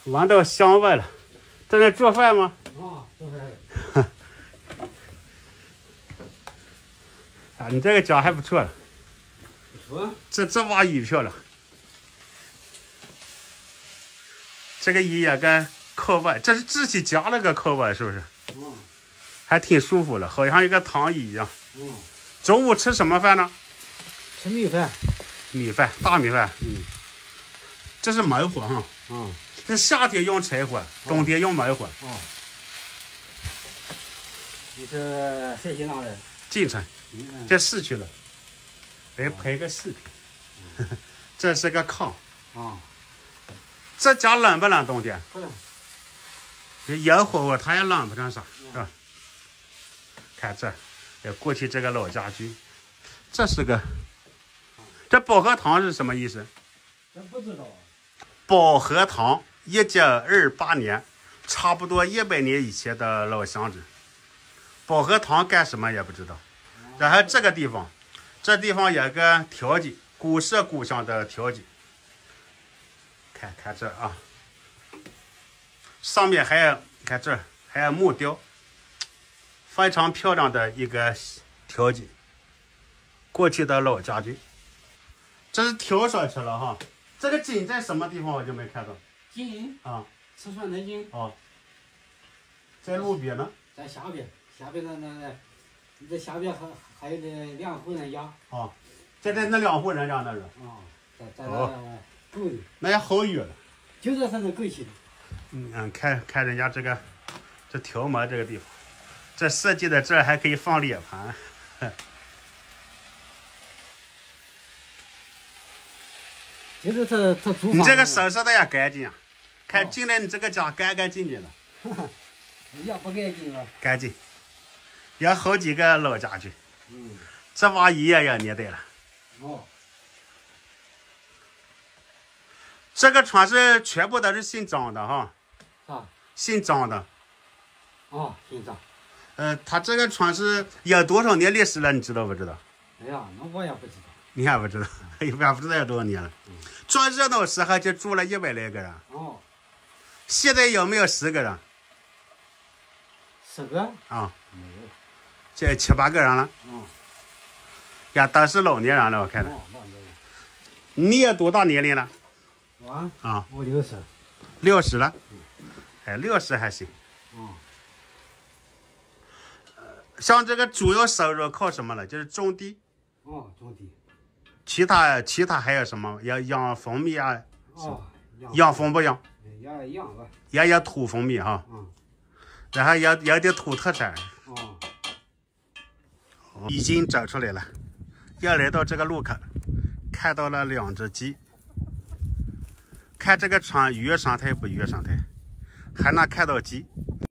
闻到香味了，在那做饭吗？ 啊，做饭。 啊，你这个家还不错了。 不错。 这挖鱼漂亮。这个鱼也跟靠外，这是自己家那个靠外，是不是？ 嗯。 还挺舒服的，好像一个躺椅一样。 嗯。 中午吃什么饭呢？ 吃米饭。 米饭，大米饭。 嗯。 这是煤火哈。 嗯。 这夏天用柴火，冬天用煤火。 哦。你是陕西哪的？ 晋城，在市区了。来拍个视频。这是个炕。 啊。 这家冷不冷？冬天？ 不冷。 野火它也冷不成啥，是吧？看这，过去这个老家具，这是个，这保和堂是什么意思？ 真不知道。 保和堂，1928年，差不多100年以前的老乡子。保和堂干什么也不知道。然后这个地方，这地方有个条件，古色古香的条件。看看这啊，上面还有看这还有木雕，非常漂亮的一个条件。过去的老家具，这是挑上去了哈。这个井在什么地方我就没看到。 井啊， 吃涮的井。 哦，在路边呢。 在下边那，在下边还有那2户人家。 哦，在那2户人家那是。 啊，在那沟里。 那也好远了。 就在上头沟去的。 看人家这条门这个地方，这设计的这还可以放脸盘。 就是这厨房。 你这个收拾的也干净啊！看进来你这个家干干净净的。 也不干净了。 干净，有好几个老家具。 嗯。 这玩意也有年代了。 哦。 这个船是全部都是姓张的哈。 啊。 姓张的。 哦，姓张。 他这个船是有多少年历史了？你知道不知道？ 哎呀，那我也不知道。 你还不知道？也不知道有多少年了。最热闹时候就住了100来个人。 哦。 现在有没有10个人 ？10个？ 啊， 没有。 这7、8个人了。 嗯。 也都是老年人了，我看着。你也多大年龄了？ 我啊， 我60。 60了。哎，60还行。 嗯。 像这个主要收入靠什么呢？就是种地。 哦，种地。 其他还有什么？要养蜂蜜啊？ 哦， 养蜂不养？ 养吧。 也有土蜂蜜哈。 嗯。 然后有点土特产。 哦。 已经走出来了，要来到这个路口，看到了2只鸡。看这个船原生态不原生态，还能看到鸡。